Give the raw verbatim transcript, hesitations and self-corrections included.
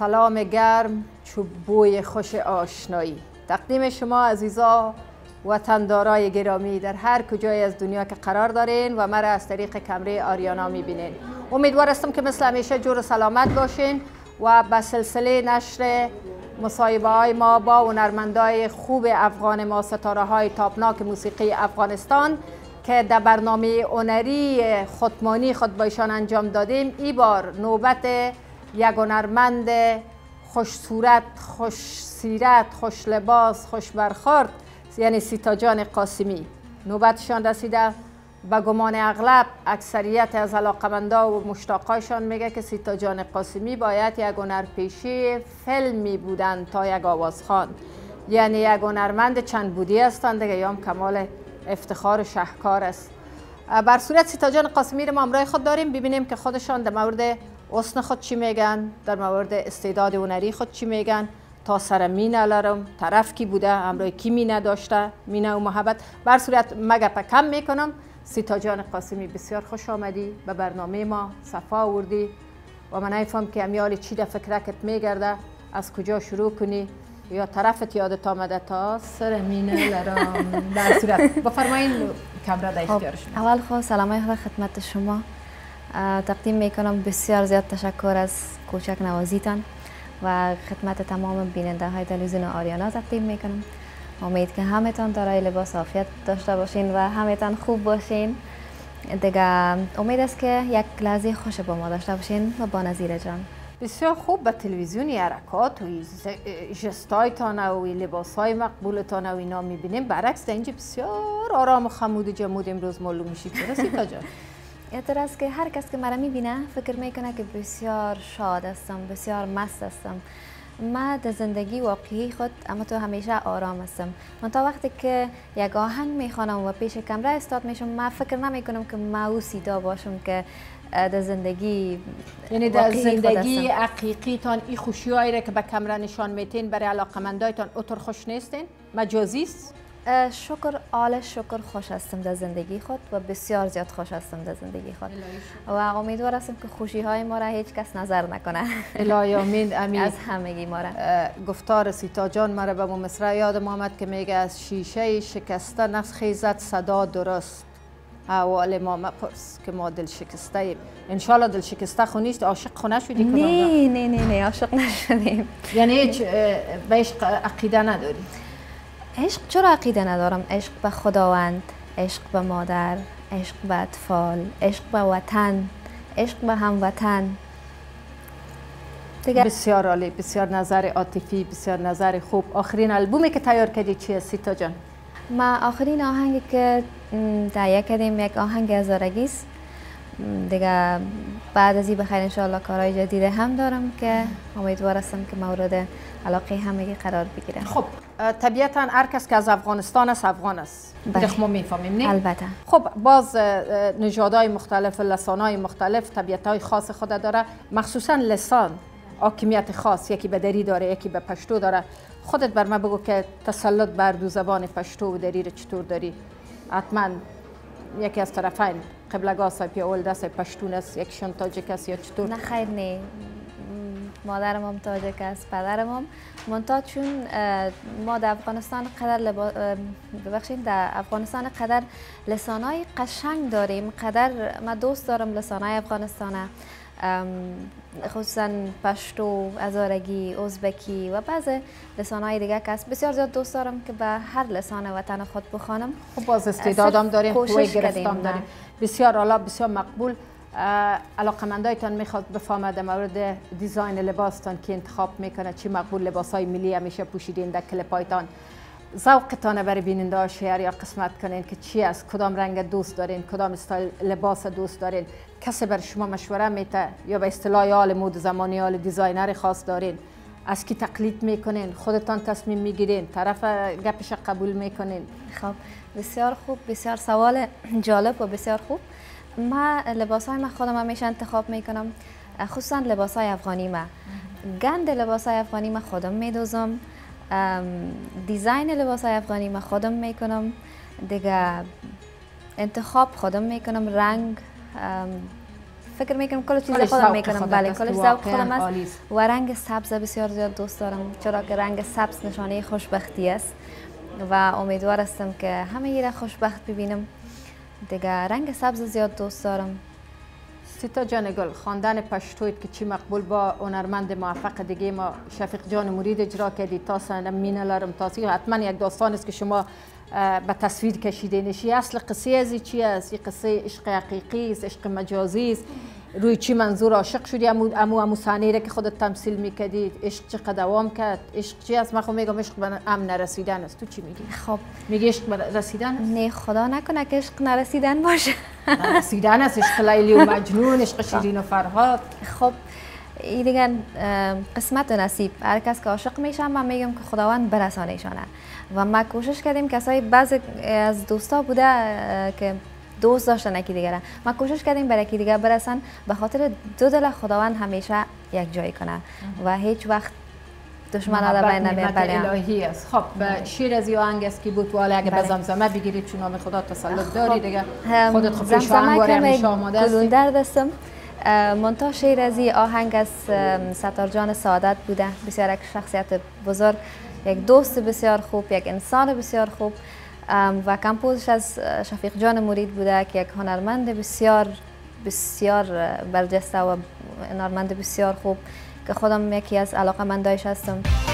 سلام گرم، چوب بوی خوش آشنایی تقدیم شما عزیزا وطندارای گرامی در هر کجای از دنیا که قرار دارین و مرا از طریق کمره آریانا میبینین. امیدوار هستم که مثل همیشه جور و سلامت باشین و به سلسله نشر مصاحبه های ما با هنرمندای خوب افغان ما، ستاره های تاپناک موسیقی افغانستان که در برنامه هنری خودمانی خود با ایشان انجام دادیم، این بار نوبت یک هنرمند خوش صورت، خوش سیرت، خوش لباس، خوش برخورد، یعنی سیتا جان قاسمی نوبتشان رسیده. به گمان اغلب اکثریت از علاقمندا و مشتاقایشان میگه که سیتا جان قاسمی باید یک هنرپیشه فیلمی بودن تا یک آوازخوان، یعنی یک هنرمند چند بودی هستند دیگه، یا هم کمال افتخار و شهکار است. بر صورت سیتا جان قاسمی رو ما همراه خود داریم، ببینیم که خودشان در مورد حسن خود چی میگن، در مورد استعداد هنری خود چی میگن. تا سر مینه لرم، طرف کی بوده، همراه کی مینه داشته، مینه و محبت. بر صورت مگپ کم میکنم. سیتا جان قاسمی بسیار خوش آمدی به برنامه ما، صفا آوردی و من نفهم که امیال چی در فکرکت میگرده، از کجا شروع کنی یا طرفت یادت آمده تا سر مینه لرم. در صورت بفرمایین کامرا در اختیار شما. اول خود سلامای خدا خدمت شما تقدیم میکنم. بسیار زیاد تشکر از کوچک نوازیتان و خدمت تمام بیننده های تلویزیون آریانا تقدیم میکنم. امید که همتان دارای لباس عافیت داشته باشین و همتان خوب باشین. دیگه امید است که یک لحظه خوش با ما داشته باشین و با نظیر جان. بسیار خوب. به تلویزیونی حرکات و جستایتان و لباسهای مقبولتان و اینا میبینیم، برعکس در اینجا بسیار آرام و خمود و جمود امروز معلوم میشی. چرا سیتا جان؟ یادتر است که هر کس که مرا میبینه فکر میکنه که بسیار شاد هستم، بسیار مست هستم. من در زندگی واقعی خود اما تو همیشه آرام هستم. من تا وقتی که یک آهنگ میخوانم و پیش کمره استاد میشم، من فکر نمیکنم که من او سیتا باشم که در زندگی، یعنی در زندگی حقیقی تان این خوشیایی را که به کمره نشان میتین برای علاقمندایتان اوتر خوش نیستین؟ مجازی است؟ شکر آل شکر خوش هستم در زندگی خود و بسیار زیاد خوش هستم در زندگی خود و امیدوار هستم که خوشی های ما را هیچ کس نظر نکنه. الهی آمین. امین. از همگی ما را. گفتار سیتا جان مرا به مصرع یادم آمد که میگه از شیشه شکسته نخیزد صدا درست. احوال ما مپرس که ما دل شکسته ایم. انشالله دل شکسته خو نیست. عاشق خو نشدی؟ نه نه نه نه عاشق نشدیم. یعنی هیچ به عشق عقیده نداری؟ عشق چرا عقیده ندارم؟ عشق به خداوند، عشق به مادر، عشق به اطفال، عشق به وطن، عشق به هموطن. دیگه بسیار عالی، بسیار نظر عاطفی، بسیار نظر خوب. آخرین البومی که تیار کردی چیه سیتا جان؟ ما آخرین آهنگی که تهیه کردیم یک آهنگ هزارگی است. دیگه بعد از این بخیر انشاءالله کارهای جدید هم دارم که امیدوار هستم که مورد علاقه همگی قرار بگیره. خب طبیعتا هر کس که از افغانستان است افغان است. بله. ما میفهمیم نه؟ البته. خب باز نژادهای مختلف، لسانهای مختلف طبیعتهای خاص خود داره، مخصوصا لسان حاکمیت خاص، یکی به دری داره یکی به پشتو داره. خودت بر من بگو که تسلط بر دو زبان پشتو و دری رو چطور داری؟ حتما یکی از طرفین قبلگاه سایپی اول دست پشتون است، یکیشون تاجیک است یا چطور؟ نه خیر نه، مادرم هم تاجیک است، پدرم هم. منتها چون ما در افغانستان قدر لبا... ببخشید در افغانستان قدر لسانهای قشنگ داریم، قدر من دوست دارم لسانهای افغانستان، خصوصا پشتو، هزارگی، ازبکی و بعض لسانهای دیگه که است. بسیار زیاد دوست دارم که به هر لسان وطن خود بخوانم. خب باز استعدادم داریم، قوه گرفتم داریم. بسیار عالی، بسیار مقبول. علاقمندایتان میخواد بفهمه در مورد دیزاین لباستان که انتخاب میکنه چی مقبول، لباسای ملی همیشه پوشیدین در کلیپایتان، ذوقتان برای بیننده ها شیر یا قسمت کنین که چی است، کدام رنگ دوست دارین، کدام استایل لباس دوست دارین، کسی بر شما مشوره میته یا به اصطلاح حال مود زمانی حال دیزاینر خاص دارین، از کی تقلید میکنین، خودتان تصمیم میگیرین، طرف گپش قبول میکنین؟ خب بسیار خوب، بسیار سوال جالب و بسیار خوب. ما لباس های من خودم همیشه انتخاب میکنم، خصوصا لباس های افغانی. ما گند لباس های افغانی ما خودم میدوزم، دیزاین لباس های افغانی ما خودم میکنم، دیگه انتخاب خودم میکنم، رنگ، فکر میکنم کل چیز کلش خودم ذوق میکنم. خودت بله است، کلش ذوق واقعاً خودم است عالی است. و رنگ سبز بسیار زیاد دوست دارم، چرا که رنگ سبز نشانه خوشبختی است و امیدوار هستم که همه ای را خوشبخت ببینم. دیگه رنگ سبز زیاد دوست دارم. سیتا جان گل، خواندن پشتویت که چی مقبول با هنرمند موفق دیگه ما شفیق جان مرید اجرا کردی، تا سن مینه لارم تاسی حتما یک داستان است که شما به تصویر کشیده نشی. اصل قصه از چی است؟ این قصه عشق حقیقی است، عشق مجازی است؟ روی چی منظور عاشق شدی؟ امو امو, امو صحنه که خودت تمثیل میکردی، عشق چقدر دوام کرد؟ عشق چی است؟ من خب میگم عشق به ام نرسیدن است. تو چی میگی؟ خب میگی عشق به رسیدن است؟ نه خدا نکنه که عشق نرسیدن باشه. نرسیدن است، عشق لیلی و مجنون، عشق شیرین و فرهاد. خب این دیگه قسمت و نصیب. هر کس که عاشق میشه من میگم که خداوند برسانیشانه و ما کوشش کردیم. کسایی بعضی از دوستا بوده که دوست داشتن یکی دیگه، ما کوشش کردیم برای یکی دیگه برسن، به خاطر دو دل خداوند همیشه یک جای کنه و هیچ وقت دشمن را بین نمیاد. بله الهی است. خب شیر از آهنگ است که بود والا اگه به زمزمه بگیرید چون نام خدا تسلط داری دیگه خودت خب پیش آهنگاری همیشه آماده هستی. در دستم منتها شیر از آهنگ از ستار جان سعادت بوده، بسیار یک شخصیت بزرگ، یک دوست بسیار خوب، یک انسان بسیار خوب و کمپوزش از شفیق جان مرید بوده که یک هنرمند بسیار بسیار برجسته و هنرمند بسیار خوب که خودم یکی از علاقه‌مندایش هستم.